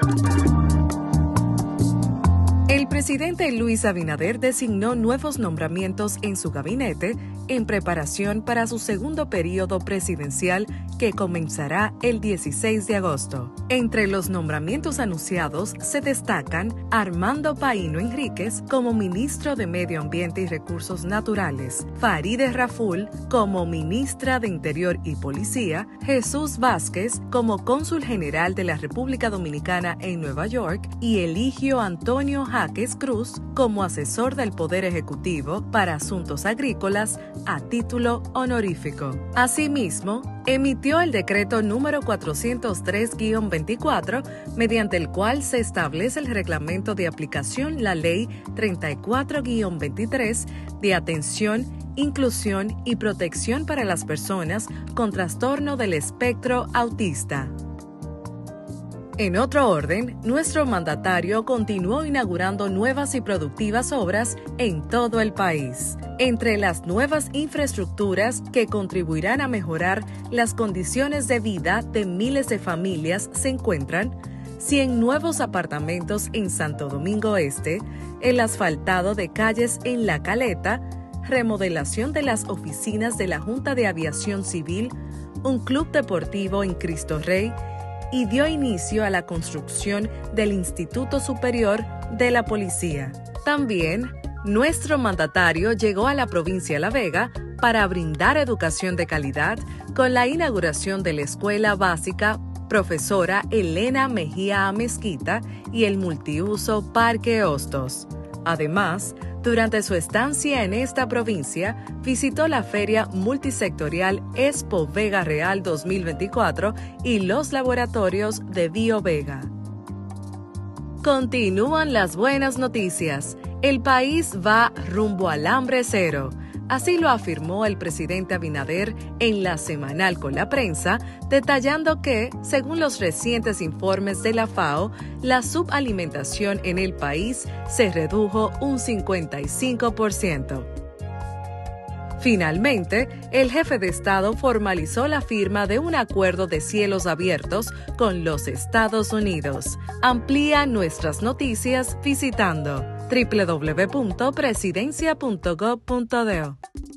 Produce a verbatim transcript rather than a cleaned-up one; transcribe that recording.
El presidente Luis Abinader designó nuevos nombramientos en su gabinete en preparación para su segundo periodo presidencial que comenzará el dieciséis de agosto. Entre los nombramientos anunciados se destacan Armando Paíno Enríquez como ministro de Medio Ambiente y Recursos Naturales, Farideh Raful como ministra de Interior y Policía, Jesús Vázquez como cónsul general de la República Dominicana en Nueva York y Eligio Antonio Jaques Cruz como asesor del Poder Ejecutivo para Asuntos Agrícolas a título honorífico. Asimismo, emitió el decreto número cuatrocientos tres guion veinticuatro, mediante el cual se establece el reglamento de aplicación la Ley treinta y cuatro guion veintitrés de atención, inclusión y protección para las personas con trastorno del espectro autista. En otro orden, nuestro mandatario continuó inaugurando nuevas y productivas obras en todo el país. Entre las nuevas infraestructuras que contribuirán a mejorar las condiciones de vida de miles de familias se encuentran cien nuevos apartamentos en Santo Domingo Este, el asfaltado de calles en La Caleta, remodelación de las oficinas de la Junta de Aviación Civil, un club deportivo en Cristo Rey, y dio inicio a la construcción del Instituto Superior de la Policía. También, nuestro mandatario llegó a la provincia de La Vega para brindar educación de calidad con la inauguración de la Escuela Básica Profesora Elena Mejía Amezquita y el multiuso Parque Hostos. Además, durante su estancia en esta provincia, visitó la Feria Multisectorial Expo Vega Real dos mil veinticuatro y los laboratorios de BioVega. Continúan las buenas noticias. El país va rumbo al hambre cero. Así lo afirmó el presidente Abinader en la semanal con la prensa, detallando que, según los recientes informes de la FAO, la subalimentación en el país se redujo un cincuenta y cinco por ciento. Finalmente, el jefe de Estado formalizó la firma de un acuerdo de cielos abiertos con los Estados Unidos. Amplía nuestras noticias visitando doble u doble u doble u punto presidencia punto gov punto do.